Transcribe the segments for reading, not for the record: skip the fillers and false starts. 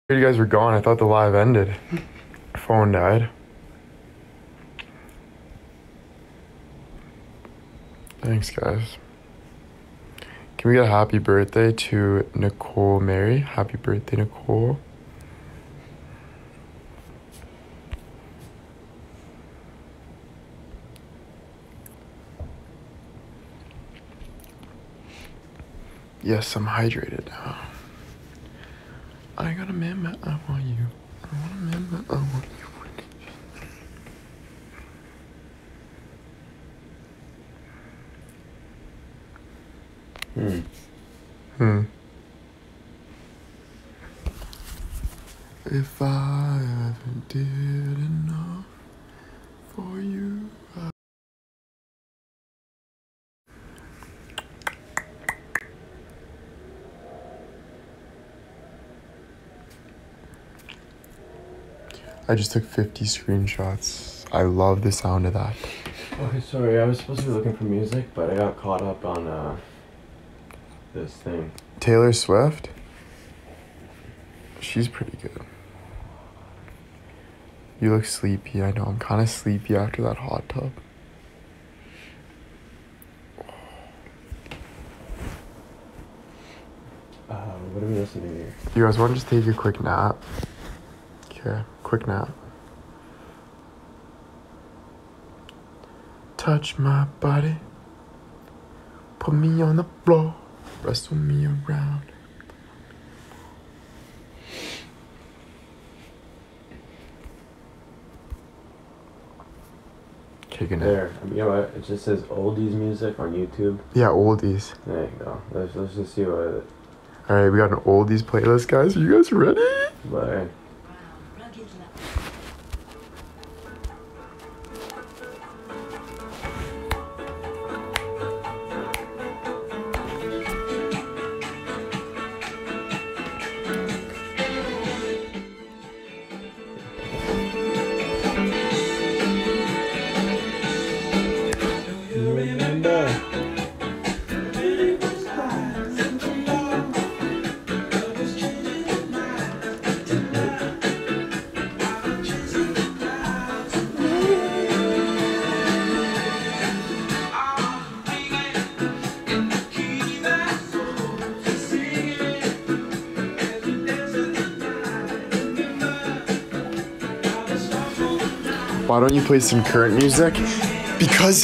You guys were gone. I thought the live ended. Phone died. Thanks, guys. Can we get a happy birthday to Nicole Mary? Happy birthday, Nicole. Yes, I'm hydrated now. I got a man, but I want you. I want a man, but I want you. If I ever did enough for you. I just took 50 screenshots. I love the sound of that. Okay, sorry, I was supposed to be looking for music, but I got caught up on this thing. Taylor Swift? She's pretty good. You look sleepy. I know, I'm kind of sleepy after that hot tub. What are we listening to here? You guys want to just take a quick nap? Okay, quick nap. Touch my body. Put me on the floor. Wrestle me around. Take a nap. There, you know what? It just says oldies music on YouTube. Yeah, oldies. There you go. Let's just see what. Alright, we got an oldies playlist, guys. Are you guys ready? Bye. Why don't you play some current music? Because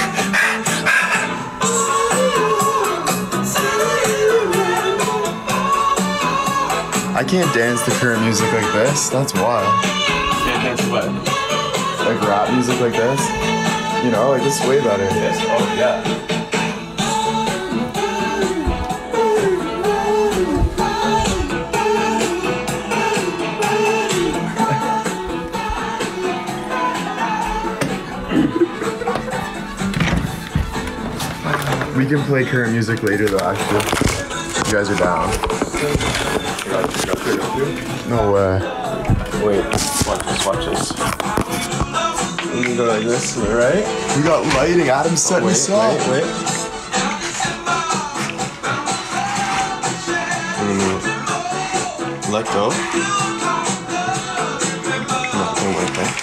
I can't dance to current music like this. That's why. Can't dance what? Like rap music like this. You know, like this is way better. This? Oh yeah. We can play current music later though, actually. You guys are down. No way. Wait, watch this. We can go like this, right? We got lighting. Adam set this up. Wait. Let go. No, wait, okay.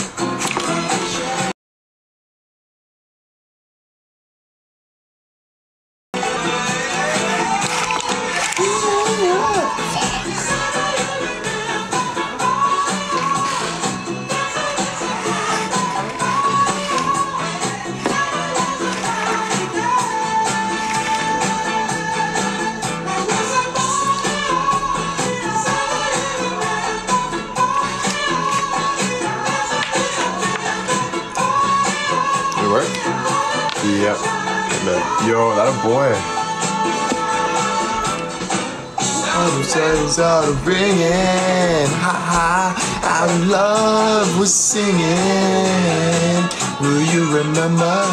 Yep. Yo, that a boy. Other sides out of ringing. Ha ha. Our love was singing. Will you remember?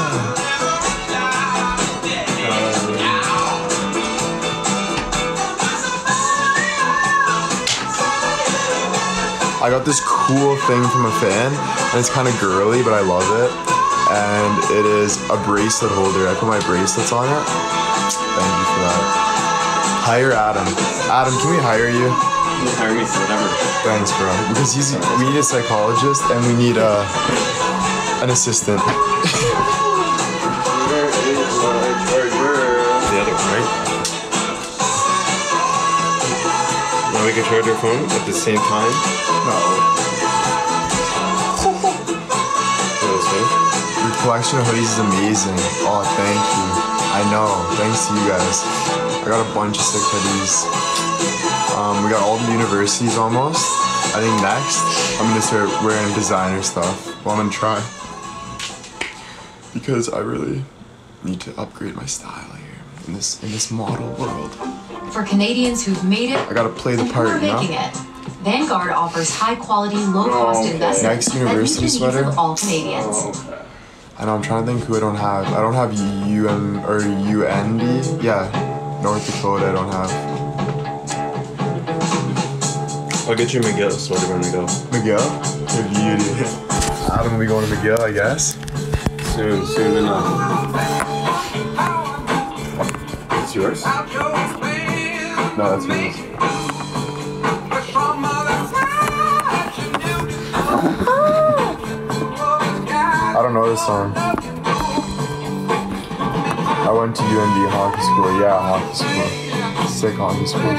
I got this cool thing from a fan, and it's kind of girly, but I love it. And it is a bracelet holder. I put my bracelets on it. Thank you for that. Hire Adam. Adam, can we hire you? You can hire me for whatever. Thanks, bro. Because we need a psychologist and we need an assistant. The other one, right? Now we can charge our phone at the same time. No. Your collection of hoodies is amazing. Oh, thank you. I know. Thanks to you guys. I got a bunch of sick hoodies. We got all the universities almost. I think next I'm gonna start wearing designer stuff. Well, I'm gonna try. Because I really need to upgrade my style here in this model world. For Canadians who've made it, I gotta play the part, you know? making it. Vanguard offers high-quality, low-cost investments Next university that meet the needs sweater? of all Canadians. I know, I'm trying to think who I don't have. I don't have UM or UND. Yeah, North Dakota I don't have. I'll get you McGill sweater when we go. McGill? Good beauty. Adam, we going to McGill, I guess? Soon enough. It's yours? No, that's yours. I don't know this song. I went to UND hockey school. Yeah, hockey school. Sick hockey school.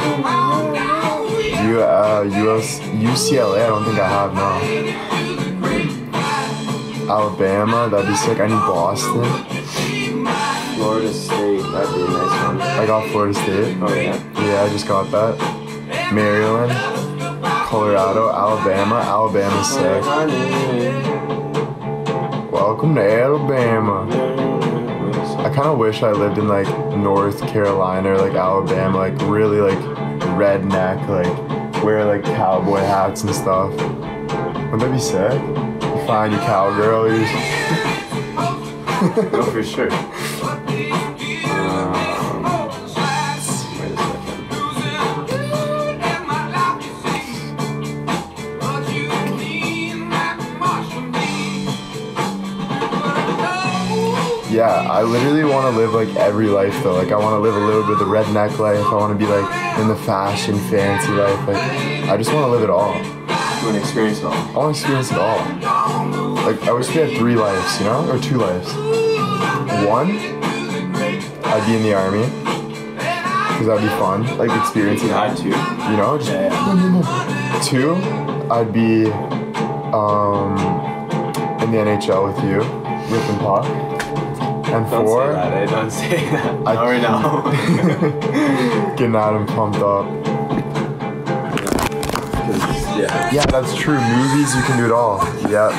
UCLA, I don't think I have now. Alabama, that'd be sick. I need Boston. Florida State, that'd be a nice one. I got Florida State. Oh yeah? Yeah, I just got that. Maryland, Colorado, Alabama. Alabama's sick. Welcome to Alabama. I kind of wish I lived in like North Carolina or like Alabama, like really like redneck, like wear like cowboy hats and stuff. Wouldn't that be sick? You find your cowgirl, you No, for sure. Wait a second. Yeah, I literally want to live like every life though. Like I want to live a little bit of the redneck life. I want to be like in the fashion, fancy life. Like I just want to live it all. You want to experience it all? I want to experience it all. Like I wish we had 3 lives, you know, or 2 lives. 1, I'd be in the army, cause that'd be fun. Like experiencing You had that. to. You know, just Yeah. no. 2, I'd be in the NHL with you, Rip and Puck. And Don't 4, say that, eh? Don't say that. I- Not right now. getting Adam pumped up. Yeah. Yeah, that's true. Movies, you can do it all. Yeah.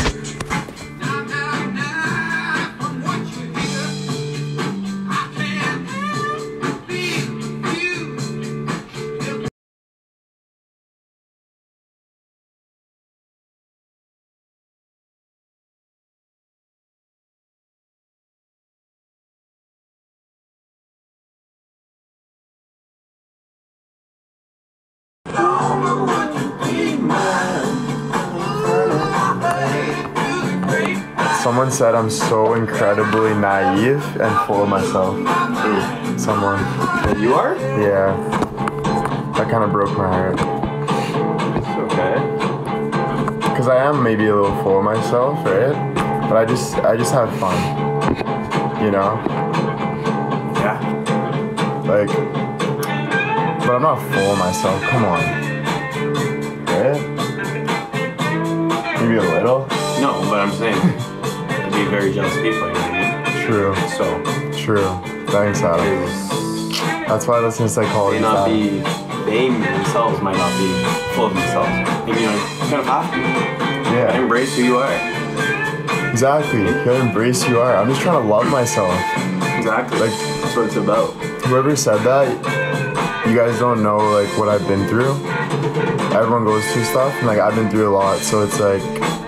Someone said I'm so incredibly naive and full of myself. Someone. That you are? Yeah. That kind of broke my heart. It's okay. Cause I am maybe a little full of myself, right? But I just have fun. You know? Yeah. Like, but I'm not full of myself. Come on. Right? Maybe a little. No, but I'm saying it'd be very jealous people, you know what I mean? True. So, True. Thanks, Adam. That's why I listen to psychology. may not Adam. be, they themselves might not be full of themselves. Maybe, you know, you kind of have to. Yeah. Embrace who you are. Exactly. You gotta embrace who you are. I'm just trying to love myself. Exactly. Like, that's what it's about. whoever said that, you guys don't know like what I've been through. Everyone goes through stuff, and like I've been through a lot, so it's like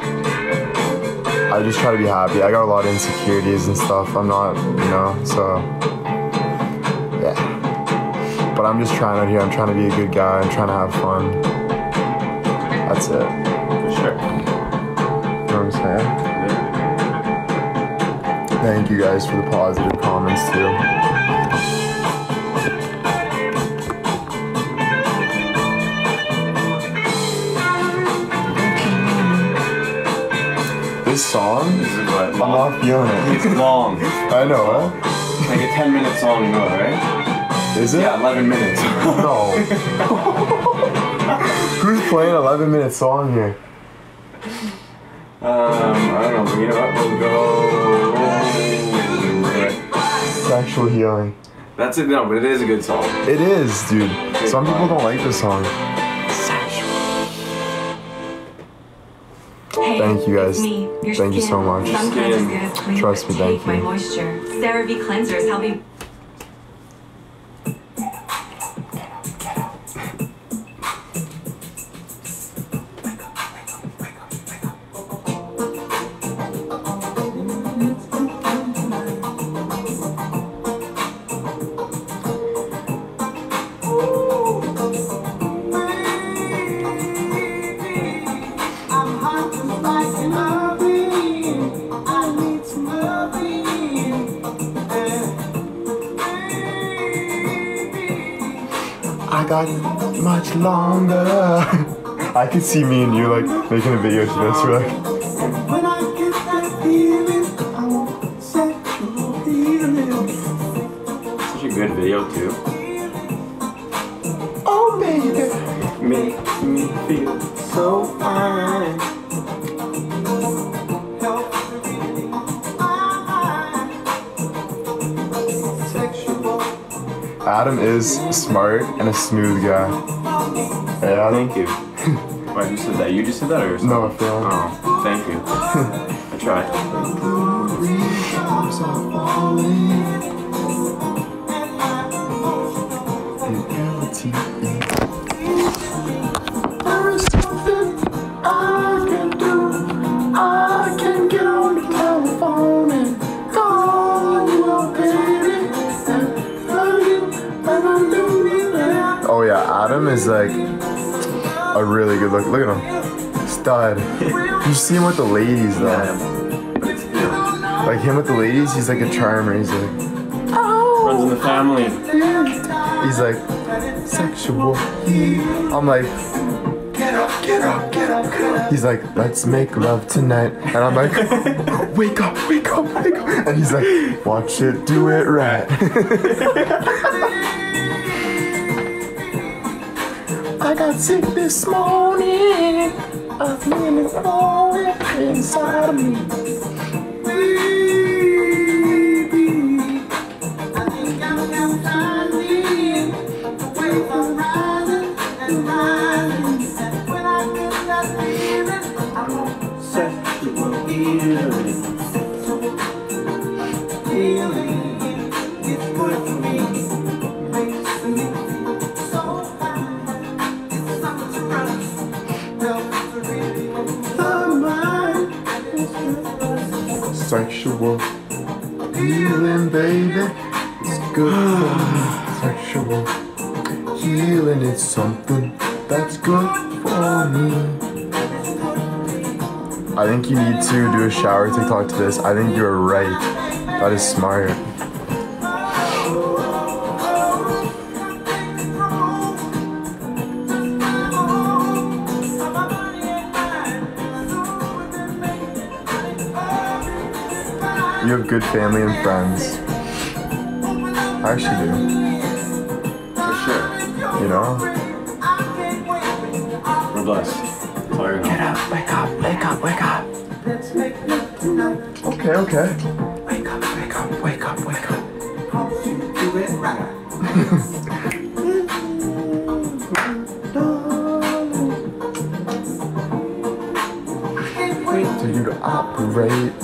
I just try to be happy. I got a lot of insecurities and stuff. I'm not, you know, so yeah. But I'm just trying out here. I'm trying to be a good guy. I'm trying to have fun. That's it. For sure. You know what I'm saying? Thank you guys for the positive comments too. song, This is what? I'm not feeling It's it. long. I know, huh? Like a 10-minute song, you know, right? Is it? Yeah, 11 minutes. No. Who's playing 11-minute song here? I don't know, but you know what? We'll go. Sexual Healing. That's it, no, but it is a good song. It is, dude. Some people don't like this song. Hey, Thank you, guys. it's me, your Thank you skin. so much. Some cleansers gonna clean Trust but me, thank take my you. moisture. CeraVe cleansers help me. I got much longer. I could see me and you like making a video to this. We're like, When I get that feeling, I want sexual healing. Such a good video, too. Oh baby, Makes me feel so fine. sexual. Adam is smart and a smooth guy. Hey, Adam. Thank you. Wait, who said that? You just said that or yourself? No, I feel like Oh, thank you. I tried. There is something I can do. I can get on the telephone and call you up, baby, and love you, and I do it. Oh yeah, Adam is like a really good look. Look at him, stud. You see him with the ladies though. Yeah. But it's, you know, Like him with the ladies, he's like a charmer. He's like, runs in the family. he's like sexual. I'm like, get up, get up, get up, get up. He's like, let's make love tonight. And I'm like, wake up, wake up, wake up. And he's like, watch it, do it right. I got sick this morning. I feel it falling inside of me. Baby, I think I'm gonna find me away from rising and rising. And when I get that feeling, I want sexual healing. Healing, it's good for me. Makes me feel so fine. It's something to run. Helps to really the mind. It's good for us. Sexual healing, baby. It's good for me. Sexual healing, it's something that's good for me. I think you need to do a shower TikTok to this. I think you're right. That is smart. You have good family and friends. I actually For sure. do. You know? We're blessed. That's all you're gonna up, wake up, wake up, wake up. Let's make love tonight. Okay, okay. Wake up, wake up, wake up, wake up. Cause you do it right. For you to operate.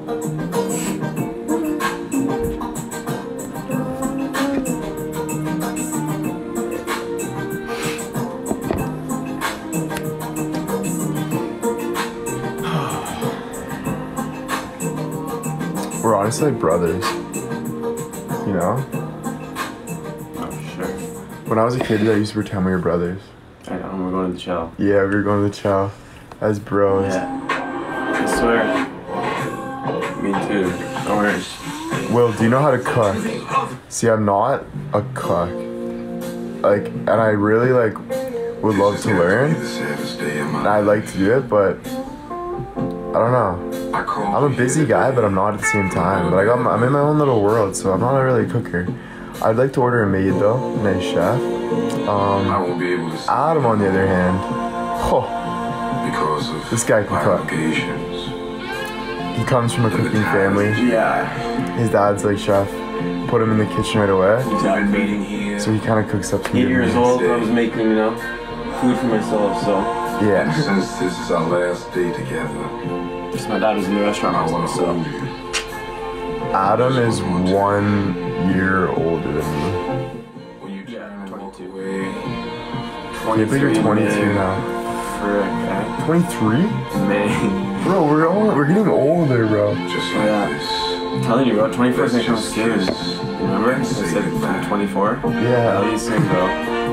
We're honestly like brothers. You know? Oh, sure. When I was a kid, I used to pretend we were brothers. I know, we're going to the chow. Yeah, we were going to the chow as bros. Yeah. I swear. Me too. No worries. Will, do you know how to cook? See, I'm not a cook. Like, and I really would love to learn. And I'd like to do it, but I don't know. I'm a busy guy, but I'm not at the same time. But I'm in my own little world, so I'm not really a cooker. I'd like to order a maid though, a nice chef. I won't be able to see Adam, on the other hand, oh, because of this guy can my cook. obligations. He comes from a cooking family. Yeah. His dad's like chef. Put him in the kitchen right away. We've been meeting here. So he kind of cooks up some 8 good years meals. old, I was making, food for myself, so. Yeah. Since this is our last day together, Just my dad was in the restaurant I also, want to so. hold you. Adam is 1 year older than me. When you Yeah, turn and walk 22. away, Can't believe you're 22 now. Frick, 23? May. Bro, we're getting older, bro. just like Yeah. this. I'm telling you, bro, 24 is Let's gonna come just soon. kiss. Remember? I said 24? Yeah. How do you sing, bro?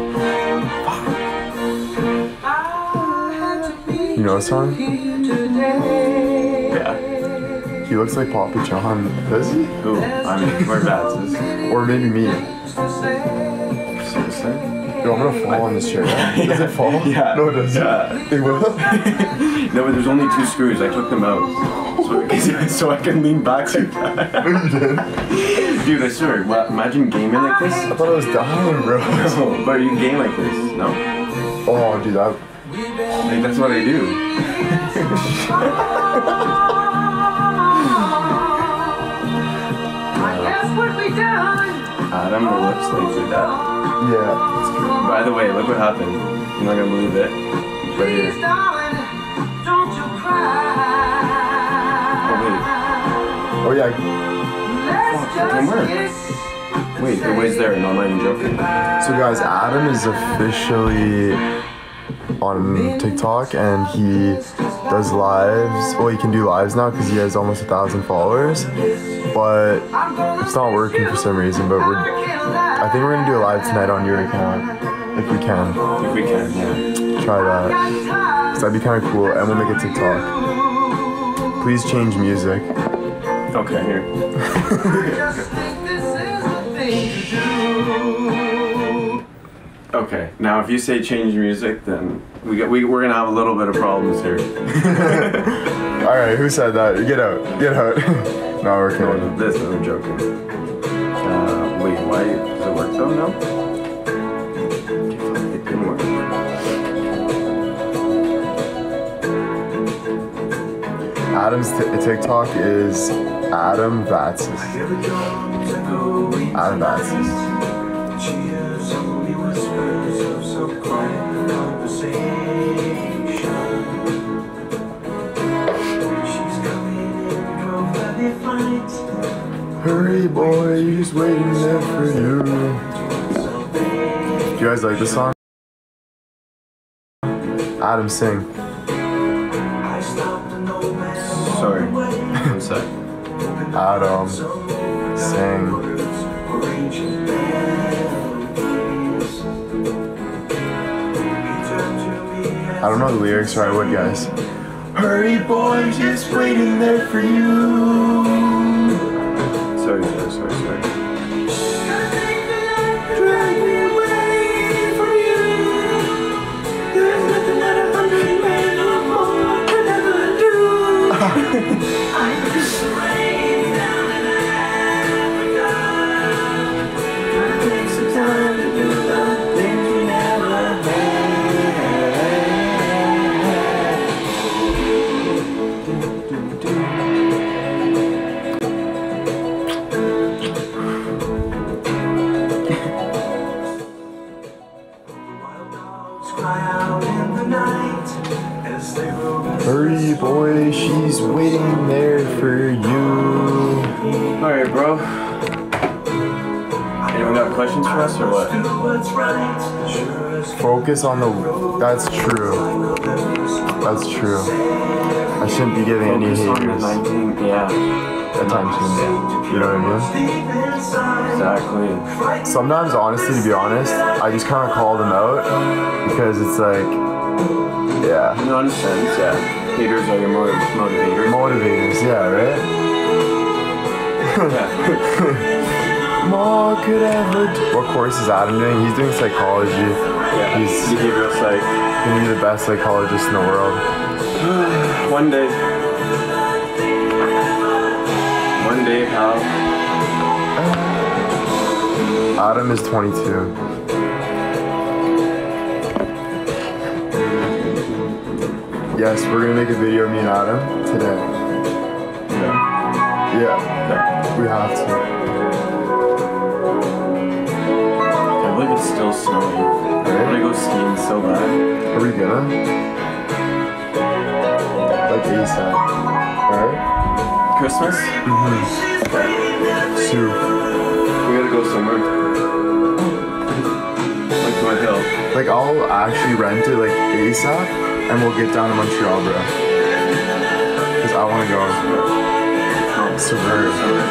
You know a song? Yeah. He looks like Papa John. Does he? Who? I mean, we're bad, sis. Or maybe me. Seriously? Yo, I'm gonna fall on this chair. Does it fall? Yeah. No, it doesn't. Yeah. It will? No, but there's only 2 screws. I took them out. So I can lean back like that. You did? Dude, I swear, imagine gaming like this. I thought I was dying, bro. But you game like this, no? Oh, dude, that. Like, that's what I do. Adam looks like your dad. Yeah. By the way, look what happened. You're not gonna believe it. Right here. Oh, yeah. Wait, the way's there, no, I'm not even joking. So, guys, Adam is officially on TikTok and he does lives. Well, he can do lives now because he has almost 1,000 followers. But it's not working for some reason. But I think we're gonna do a live tonight on your account if we can. If we can, yeah. Try that. 'Cause that'd be kind of cool, and we'll make a TikTok. Please change music. Okay, here. Okay, now if you say change music, then we're gonna have a little bit of problems here. All right, who said that? Get out. Get out. No, we're kidding. This is I'm joking. Wait, why does it work though? No. It didn't work. Adam's TikTok is Adam Vatsis. Adam Vatsis. Hurry, boy, he's waiting there for you. Do you guys like this song? Adam, sing. Sorry. One sec. Adam, sing. I don't know the lyrics, or I would, guys. Hurry, boy, just waiting there for you. Sorry. Drag me away from you. There's nothing that 100 men or more could ever do. I just rain down in Africa. Gotta take some time to do the things we never had. Hurry, boy, she's waiting there for you. Alright, bro. Anyone got questions for us or what? Focus on the. That's true. That's true. I shouldn't be giving any Focus on the haters 19, yeah. attention. You know what I Exactly. mean? Sometimes, honestly, to be honest, I just kind of call them out because it's like, yeah. No, in a sense, yeah. Haters are your motivators. Motivators, yeah, right? More could ever do. What course is Adam doing? He's doing psychology. Yeah. He's Behavioral psych. gonna be the best psychologist in the world. One day. Dave, how? Adam is 22. Yes, we're gonna make a video of me and Adam today. Yeah, we have to. I believe it's still snowing. I want to go skiing so bad. Are we gonna? Like ASAP. Alright? Christmas? Soon. We gotta go somewhere. Like to a hill. Like I'll actually rent it like ASAP and we'll get down to Montreal, bro. Cause I wanna go. Start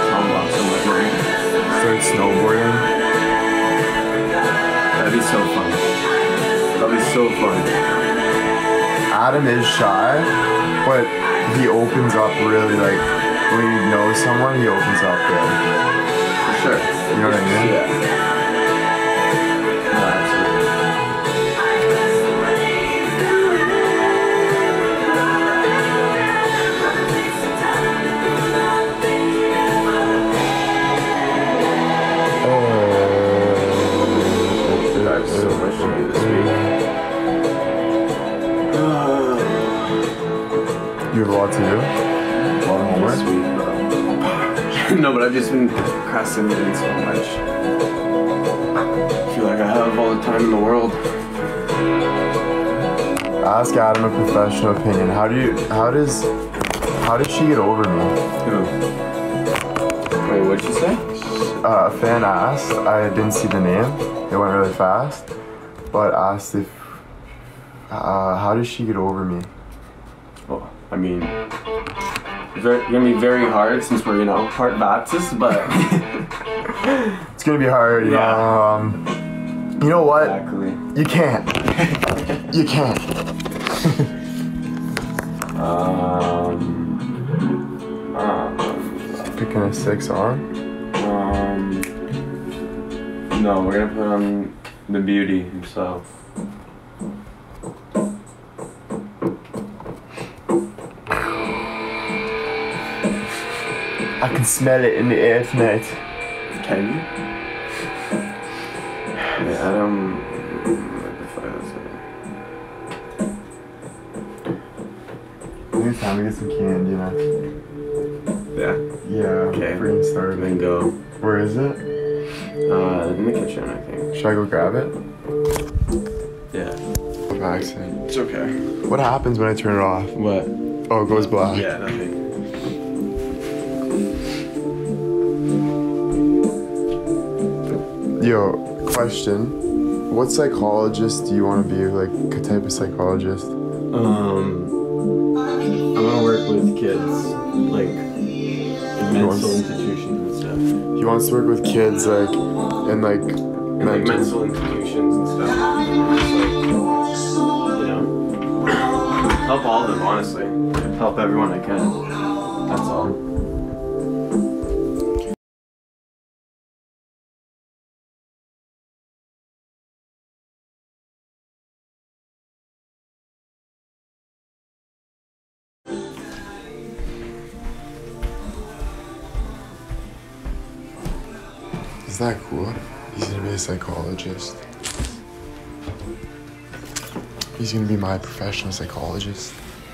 snowboarding. That'd be so fun. That'd be so fun. Adam is shy, but he opens up really like when you know someone, he opens up good. For sure. You know what I mean? Yeah. No, absolutely. I have so much to do this week. You have a lot to do? A lot of homework? This week, bro. No, but I've just been procrastinating so much. I feel like I have all the time in the world. Ask Adam a professional opinion. How does she get over me? Who? Wait, what'd you say? A fan asked, I didn't see the name, it went really fast, but asked if, how does she get over me? Well, I mean, it's gonna be very hard since we're, part Baptist, but... It's gonna be hard, you Yeah. know, you know what? Exactly. You can't. You can't. Picking a 6R? No, we're gonna put on the beauty himself. I can smell it in the air tonight. Can you? Yeah, Adam. It's time to get some candy, you know? Yeah. Yeah, Okay. we're getting started. Then go. Where is it? In the kitchen, I think. Should I go grab it? Yeah. By accident. It's okay. What happens when I turn it off? What? Oh, it goes black. Yeah, nothing. Yo, question. What psychologist do you want to be? Like, what type of psychologist? I'm gonna work with kids, like in mental institutions and stuff. He wants to work with kids, like, in, like, In like mental institutions and stuff. Just like, help all of them, honestly. Help everyone I can. That's all. Isn't that cool? He's gonna be a psychologist. He's gonna be my professional psychologist.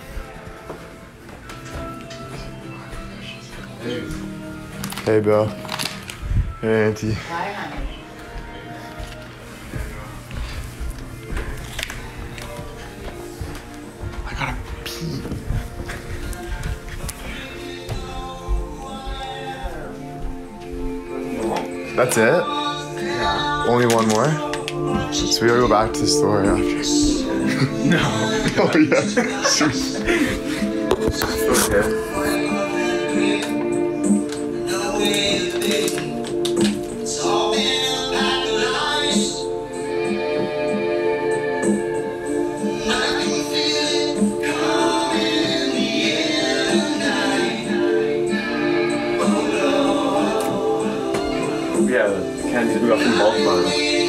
Hey, Bill. Hey, Auntie. Hi, honey. I gotta pee. That's it? Yeah. Only one more? So we gotta go back to the store after. No. Oh, yeah. Shoot. Okay. Yeah, the candies we got from Bulk Farm.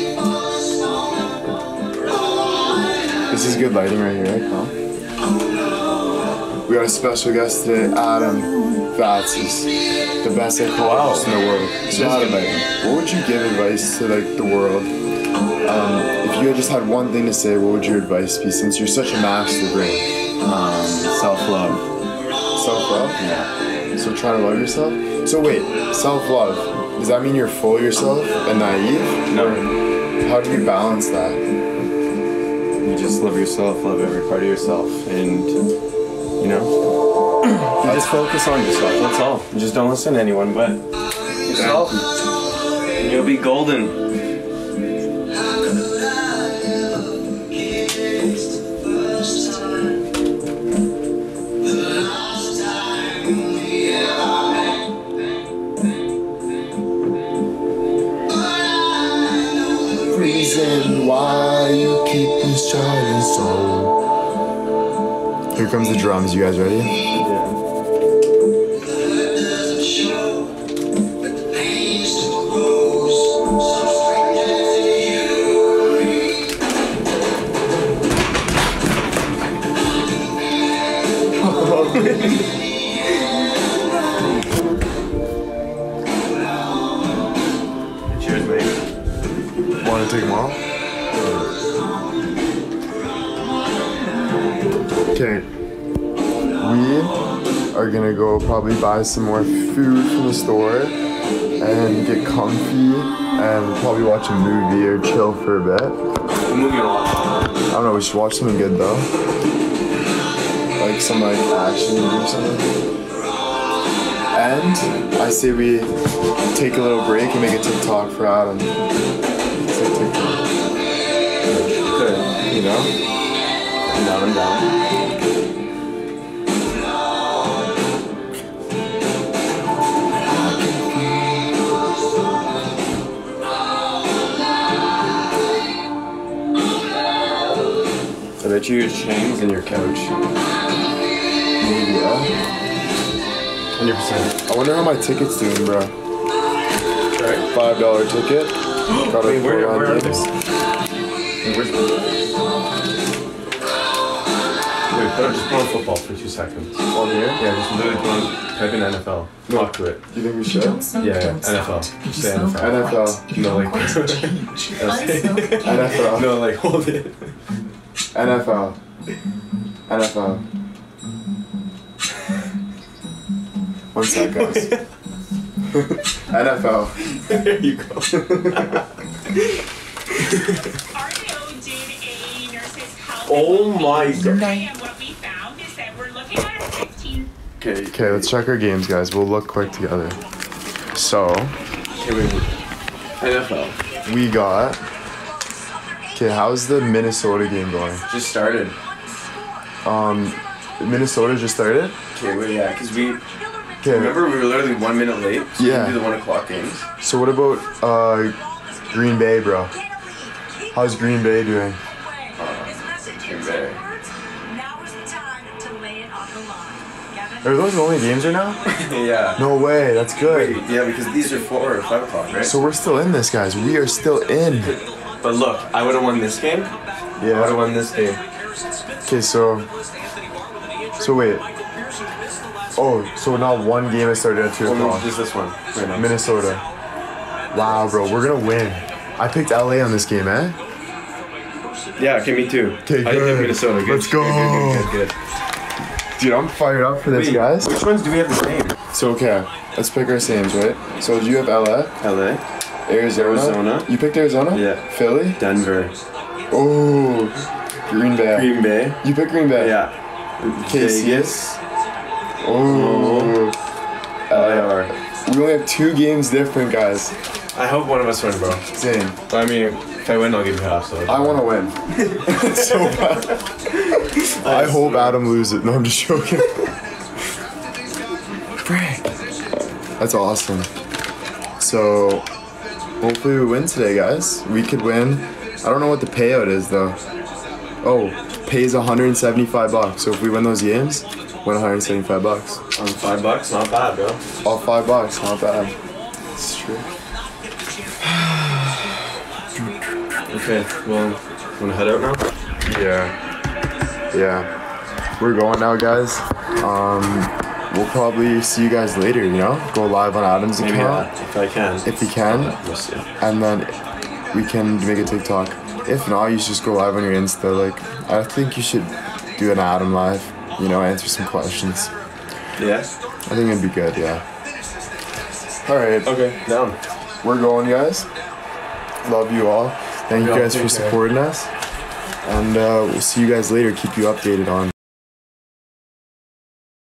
This is good lighting right here, right, Tom? We got a special guest today, Adam. That's just the best psychologist in the world. So Adam, what would you give advice to like the world? If you had just had one thing to say, what would your advice be? Since you're such a master brain. Self-love. Self-love? Yeah. So try to love yourself? So wait, self-love. Does that mean you're full of yourself and naive? No. How do you balance that? You just love yourself, love every part of yourself, and you know, you just focus on yourself. That's all. You just don't listen to anyone but yourself, and you'll be golden. Reason why you keep me shining so. Here comes the drums. You guys ready? Yeah. Cheers, mate. Want to take them off? Okay. We are gonna go probably buy some more food from the store and get comfy and we'll probably watch a movie or chill for a bit. What movie you watch? I don't know, we should watch something good though. Like some like action movie or something. And I say we take a little break and make a TikTok for Adam. It's like TikTok. Good. You know? I'm down. I bet you your chains in your couch. Maybe, yeah. 100%. I wonder how my ticket's doing, bro. Right? $5 ticket. Got Wait, it where for are games. Wait, just put on football for 2 seconds. On here? Yeah, just literally put on, type in NFL. Talk to it. Do you think we should? Yeah, NFL. Say NFL. NFL. No, like, NFL. no, like, hold it. NFL. NFL. One sec, guys. NFL. There you go. RDO did a nurse's health. Oh my god. And what we found is that we're looking at a 15. Okay, let's check our games, guys. We'll look quick together. So, Okay, wait. NFL. we got... Okay, how's the Minnesota game going? Just started. Minnesota just started? Okay, wait, yeah, because we... Okay, Remember, we were literally 1 minute late? So Yeah. we did the 1 o'clock games. so what about Green Bay, bro? How's Green Bay doing? Green Bay. Are those the only games right now? Yeah. No way, that's good. Wait, yeah, because these are 4 or 5 o'clock, right? So we're still in this, guys. We are still in. But look, I would have won this game. I would have Yeah. won this game. Okay, so wait. Oh, so now one game has started at 2 Only o'clock. just this one right now. Minnesota. Wow, bro, we're gonna win. I picked LA on this game, eh? Yeah, okay, me too. Okay, I did good. Minnesota. Good. Let's go. Good. Dude, I'm fired up for this, Wait, guys. which ones do we have the same? So, okay, let's pick our sames, right? So, you have LA, LA, Arizona. You picked Arizona? Yeah. Philly? Denver, Oh, Green Bay. Green Bay. You picked Green Bay? Yeah. KC. Vegas. Oh. LAR. We only have 2 games different, guys. I hope one of us win, bro. Same. But I mean, if I win, I'll give you half. So I want to win. So bad. I hope Adam loses. No, I'm just joking. Frank. That's awesome. So, hopefully we win today, guys. We could win. I don't know what the payout is, though. Oh, pays $175. So if we win those games, win $175. on $5, not bad, bro. All $5, not bad. It's true. Okay, well, wanna head out now? Yeah. We're going now, guys. we'll probably see you guys later, you know? Go live on Adam's Maybe account if I can. if you can, We'll see. and then we can make a TikTok. If not, you should just go live on your Insta. Like, I think you should do an Adam live, you know, answer some questions. Yeah. I think it'd be good, yeah. Alright, Okay. Down. we're going, guys. Love you all. Thank you Y'all guys take for care. supporting us. And we'll see you guys later. Keep you updated on